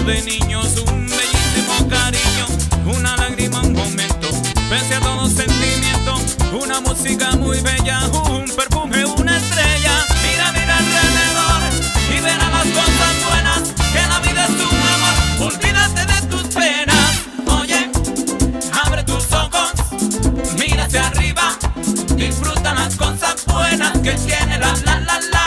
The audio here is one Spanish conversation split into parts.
de niños, un bellísimo cariño, una lágrima, un momento, pese a todo sentimiento, una música muy bella, un perfume, una estrella. Mira, mira alrededor y verás las cosas buenas, que la vida es un amor, olvídate de tus penas. Oye, abre tus ojos, mira hacia arriba, disfruta las cosas buenas que tiene la la la la.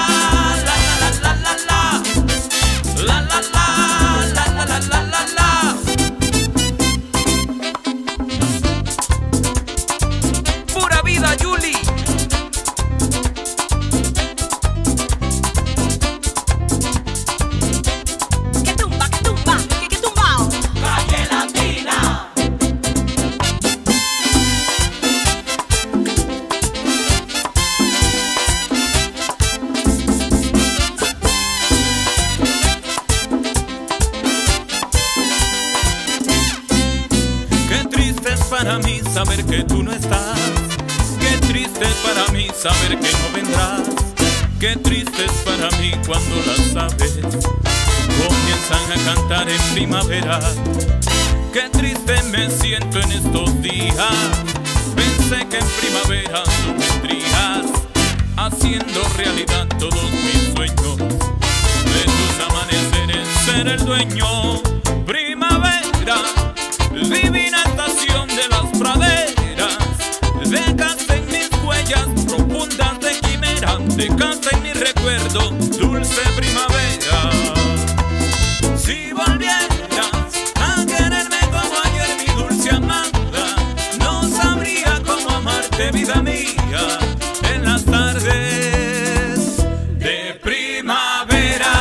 Para mí saber que tú no estás, qué triste es para mí saber que no vendrás, qué triste es para mí cuando las aves comienzan a cantar en primavera, qué triste me siento en estos días, pensé que en primavera tú vendrías, haciendo realidad todos mis sueños, de tus amaneceres ser el dueño. Primavera, divina estación de las praderas, dejaste en mis huellas profundas de quimera, dejaste en mi recuerdo dulce primavera. Si volvieras a quererme como ayer, mi dulce amada, no sabría cómo amarte, vida mía, en las tardes de primavera.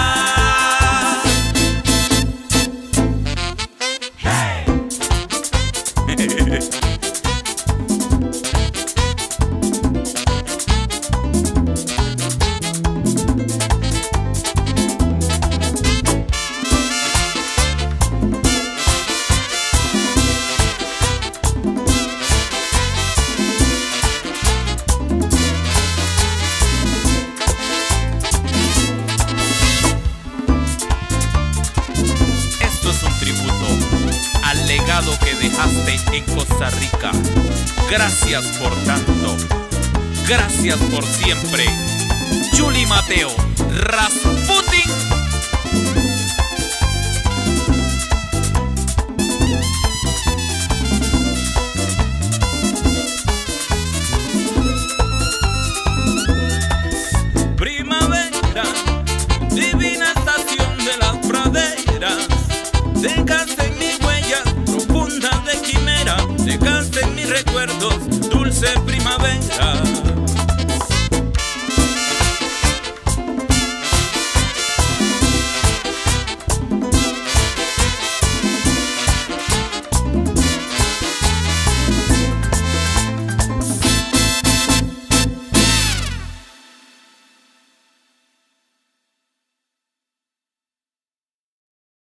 Que dejaste en Costa Rica. Gracias por tanto, gracias por siempre. Yuli Mateo, Rasputin.